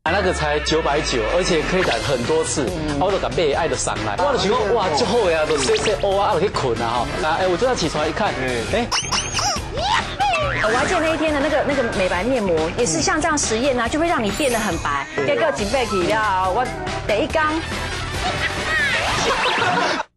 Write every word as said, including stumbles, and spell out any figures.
那个才九百九，而且可以染很多次，我都敢被爱的上来，我就想讲哇，就好呀，都洗洗乌啊，就去困啊哈。啊，哎，我昨天起床一看，哎。 我还记得那一天的那个那个美白面膜，也是像这样实验啊，就会让你变得很白。结果准备起了，我第一缸。